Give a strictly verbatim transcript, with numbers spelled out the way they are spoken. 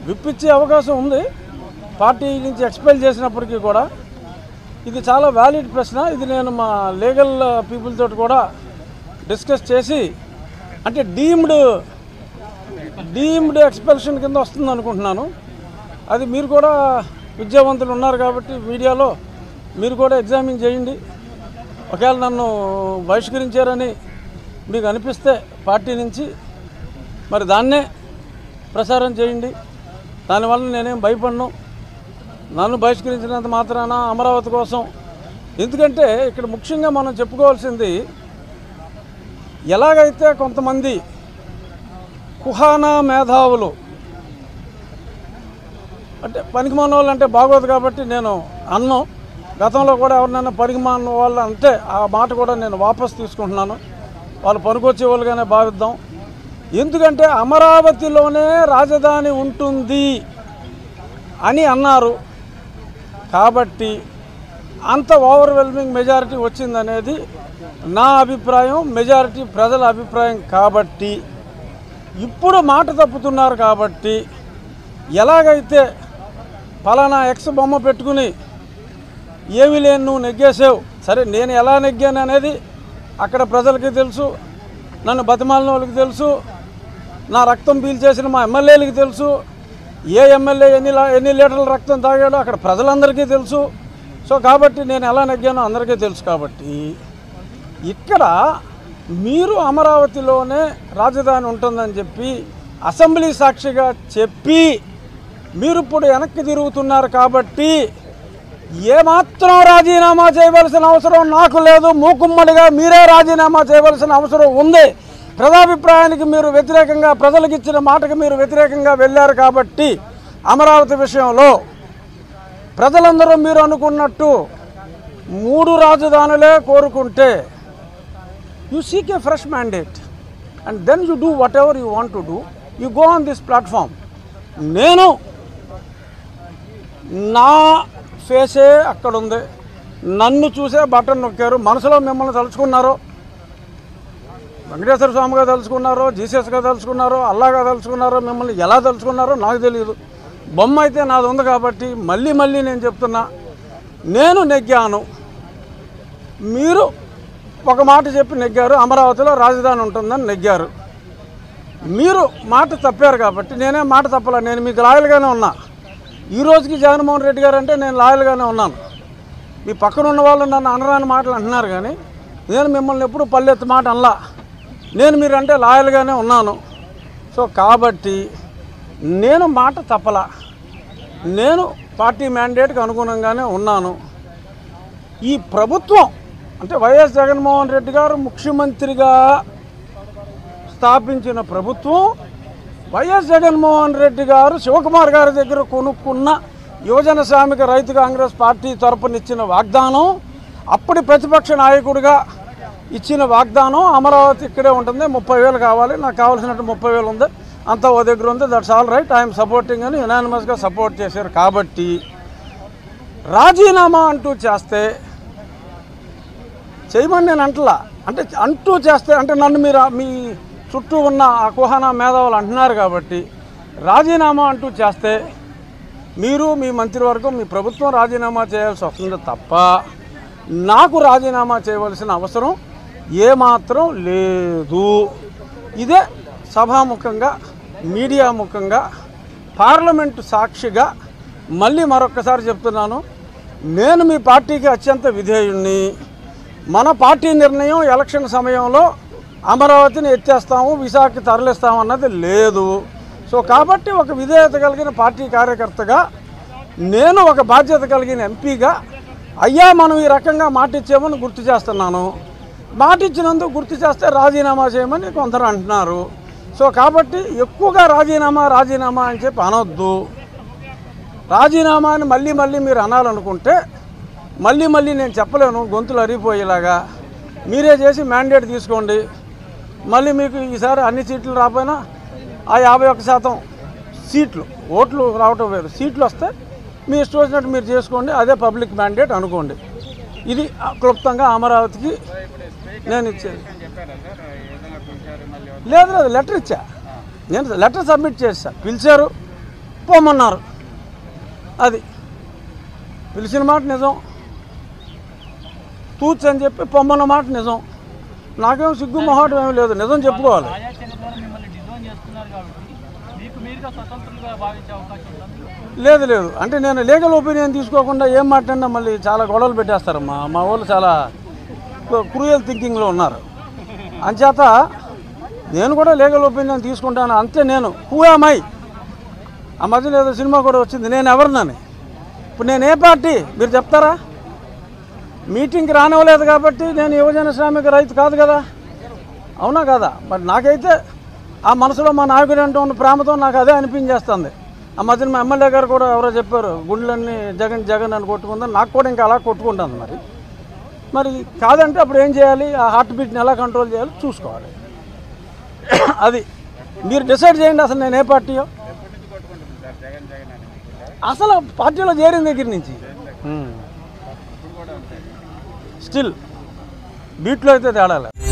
విప్పించే అవకాశం ఉంది పార్టీ నుంచి ఎక్స్పెల్ చేసినప్పటికీ కూడా. ఇది చాలా వ్యాలిడ్ ప్రశ్న. ఇది నేను మా లీగల్ పీపుల్ తోటి కూడా డిస్కస్ చేసి, అంటే డీమ్డ్ డీమ్డ్ ఎక్స్పెల్షన్ కింద వస్తుంది అనుకుంటున్నాను. అది మీరు కూడా విద్యావంతులు ఉన్నారు కాబట్టి మీడియాలో మీరు కూడా ఎగ్జామిన్ చేయండి. ఒకవేళ నన్ను బహిష్కరించారని మీకు అనిపిస్తే పార్టీ నుంచి మరి దాన్నే ప్రసారం చేయండి. దానివల్ల నేనేం భయపడను. నన్ను బహిష్కరించినంత మాత్రాన అమరావతి కోసం, ఎందుకంటే ఇక్కడ ముఖ్యంగా మనం చెప్పుకోవాల్సింది, ఎలాగైతే కొంతమంది కుహానా మేధావులు, అంటే పనికిమాన వాళ్ళు అంటే బాగోదు కాబట్టి నేను అన్నం, గతంలో కూడా ఎవరినైనా పనికిమాన వాళ్ళు అంటే ఆ మాట కూడా నేను వాపసు తీసుకుంటున్నాను. వాళ్ళు పనికొచ్చే వాళ్ళుగానే భావిద్దాం. ఎందుకంటే అమరావతిలోనే రాజధాని ఉంటుంది అని అన్నారు కాబట్టి అంత ఓవర్వెల్మింగ్ మెజారిటీ వచ్చిందనేది నా అభిప్రాయం, మెజారిటీ ప్రజల అభిప్రాయం. కాబట్టి ఇప్పుడు మాట తప్పుతున్నారు కాబట్టి, ఎలాగైతే ఫలానా ఎక్స్ బొమ్మ పెట్టుకుని ఏమీ లేని నువ్వు నెగ్గేసావు, సరే నేను ఎలా నెగ్గాను అనేది అక్కడ ప్రజలకి తెలుసు, నన్ను బతిమాలిన వాళ్ళకి తెలుసు, నా రక్తం పీల్చేసిన మా ఎమ్మెల్యేలకి తెలుసు, ఏ ఎమ్మెల్యే ఎన్ని ఎన్ని లీటర్ల రక్తం తాగాడో అక్కడ ప్రజలందరికీ తెలుసు. సో కాబట్టి నేను ఎలా నెగ్గానో అందరికీ తెలుసు. కాబట్టి ఇక్కడ మీరు అమరావతిలోనే రాజధాని ఉంటుందని చెప్పి అసెంబ్లీ సాక్షిగా చెప్పి మీరు ఇప్పుడు వెనక్కి తిరుగుతున్నారు. కాబట్టి ఏమాత్రం రాజీనామా చేయవలసిన అవసరం నాకు లేదు. మూకుమ్మడిగా మీరే రాజీనామా చేయవలసిన అవసరం ఉంది. ప్రజాభిప్రాయానికి మీరు వ్యతిరేకంగా, ప్రజలకు ఇచ్చిన మాటకు మీరు వ్యతిరేకంగా వెళ్ళారు. కాబట్టి అమరావతి విషయంలో ప్రజలందరూ మీరు అనుకున్నట్టు మూడు రాజధానులే కోరుకుంటే, you seek a fresh mandate and then you do whatever you want to do. You go on this platform. నేను నా ఫేసే అక్కడ ఉంది, నన్ను చూసే బటన్ నొక్కారు. మనసులో మిమ్మల్ని తలుచుకున్నారో, వెంకటేశ్వర స్వామిగా తలుచుకున్నారో, జీసస్గా తలుచుకున్నారో, అల్లాగా తలుచుకున్నారో, మిమ్మల్ని ఎలా తలుచుకున్నారో నాకు తెలియదు. బొమ్మ అయితే నాది ఉంది కాబట్టి మళ్ళీ మళ్ళీ నేను చెప్తున్నా, నేను నెగ్గాను. మీరు ఒక మాట చెప్పి నెగ్గారు, అమరావతిలో రాజధాని ఉంటుందని నెగ్గారు. మీరు మాట తప్పారు కాబట్టి నేనే మాట తప్పలే. నేను మీకు లాయల్గానే ఉన్నా. ఈ రోజుకి జగన్మోహన్ రెడ్డి గారు అంటే నేను లాయల్గానే ఉన్నాను. మీ పక్కన ఉన్న వాళ్ళు నన్ను అనరాని మాటలు అంటున్నారు, కానీ నేను మిమ్మల్ని ఎప్పుడు పల్లెత్తి మాట అనలా. నేను మీరంటే లాయల్గానే ఉన్నాను. సో కాబట్టి నేను మాట తప్పలా. నేను పార్టీ మ్యాండేట్కి అనుగుణంగానే ఉన్నాను. ఈ ప్రభుత్వం అంటే వైఎస్ జగన్మోహన్ రెడ్డి గారు ముఖ్యమంత్రిగా స్థాపించిన ప్రభుత్వం, వైఎస్ జగన్మోహన్ రెడ్డి గారు శివకుమార్ గారి దగ్గర కొనుక్కున్న యువజన శ్రామిక రైతు కాంగ్రెస్ పార్టీ తరపునిచ్చిన వాగ్దానం, అప్పటి ప్రతిపక్ష నాయకుడిగా ఇచ్చిన వాగ్దానం, అమరావతి ఇక్కడే ఉంటుంది, ముప్పై వేలు కావాలి, నాకు కావాల్సినట్టు ముప్పై వేలు ఉంది, అంతా ఓ దగ్గర ఉంది, that's all right, I'm supporting అని యునానిమస్గా సపోర్ట్ చేశారు. కాబట్టి రాజీనామా అంటూ చేస్తే చేయమని నేను అంటలా. అంటే అంటూ చేస్తే అంటే నన్ను మీరు మీ చుట్టూ ఉన్న ఆ కుహానా మేధావులు అంటున్నారు కాబట్టి, రాజీనామా అంటూ చేస్తే మీరు, మీ మంత్రివర్గం, మీ ప్రభుత్వం రాజీనామా చేయాల్సి వస్తుంది తప్ప నాకు రాజీనామా చేయవలసిన అవసరం ఏమాత్రం లేదు. ఇదే సభాముఖంగా, మీడియా ముఖంగా, పార్లమెంటు సాక్షిగా మళ్ళీ మరొక్కసారి చెప్తున్నాను. నేను మీ పార్టీకి అత్యంత విధేయుణ్ణి. మన పార్టీ నిర్ణయం ఎలక్షన్ సమయంలో అమరావతిని ఎత్తేస్తాము, విశాఖకి తరలిస్తాము అన్నది లేదు. సో కాబట్టి ఒక విధేయత కలిగిన పార్టీ కార్యకర్తగా, నేను ఒక బాధ్యత కలిగిన ఎంపీగా, అయ్యా మనం ఈ రకంగా మాటిచ్చామని గుర్తు చేస్తున్నాను. మాటిచ్చినందుకు గుర్తు చేస్తే రాజీనామా చేయమని కొందరు అంటున్నారు. సో కాబట్టి ఎక్కువగా రాజీనామా రాజీనామా అని చెప్పి అనొద్దు. రాజీనామా అని మళ్ళీ మళ్ళీ మీరు అనాలనుకుంటే మళ్ళీ మళ్ళీ నేను చెప్పలేను, గొంతులు అరిగిపోయేలాగా. మీరే చేసి మ్యాండేట్ తీసుకోండి. మళ్ళీ మీకు ఈసారి అన్ని సీట్లు రాకపోయినా ఆ యాభై ఒక్క శాతం సీట్లు, ఓట్లు రావటం వేరు, సీట్లు వస్తే మీ ఇష్టం వచ్చినట్టు మీరు చేసుకోండి, అదే పబ్లిక్ మ్యాండేట్ అనుకోండి. ఇది క్లుప్తంగా అమరావతికి నేను ఇచ్చేది. లేదు లేదు లెటర్ ఇచ్చా, నేను లెటర్ సబ్మిట్ చేసా. పిలిచారు, పోమన్నారు. అది పిలిచిన మాట నిజం, తూచ్ అని చెప్పి పొమ్మన్న మాట నిజం. నాకేం సిగ్గు మొహాటం ఏమి లేదు, నిజం చెప్పుకోవాలి. లేదు లేదు అంటే నేను లీగల్ ఒపీనియన్ తీసుకోకుండా ఏం మాట్లాడినా మళ్ళీ చాలా గొడవలు పెట్టేస్తారు. మా మా వాళ్ళు చాలా క్రూయల్ థింకింగ్లో ఉన్నారు. అంచేత నేను కూడా లీగల్ ఒపీనియన్ తీసుకుంటాను అంతే. నేను హూ యామ్ ఐ? ఆ మధ్యలో ఏదో సినిమా కూడా వచ్చింది, నేను ఎవరినని. ఇప్పుడు నేను ఏ పార్టీ మీరు చెప్తారా? మీటింగ్కి రానివ్వలేదు కాబట్టి నేను యువజన శ్రామిక రైతు కాదు కదా, అవునా కదా? మరి నాకైతే ఆ మనసులో మా నాయకుడు అంటూ ఉన్న ప్రేమతో నాకు అదే అనిపించేస్తుంది. ఆ మధ్యన మా ఎమ్మెల్యే గారు కూడా ఎవరో చెప్పారు, గుండెలన్నీ జగన్ జగన్ అని కొట్టుకుందని. నాకు కూడా ఇంకా అలా కొట్టుకుంటుంది. మరి మరి కాదంటే అప్పుడు ఏం చేయాలి? ఆ హార్ట్ బీట్ని ఎలా కంట్రోల్ చేయాలి చూసుకోవాలి. అది మీరు డిసైడ్ చేయండి. అసలు నేను ఏ పార్టీయో అసలు పార్టీలో చేరిన దగ్గర నుంచి స్టిల్ బీట్లో అయితే తేడాలి.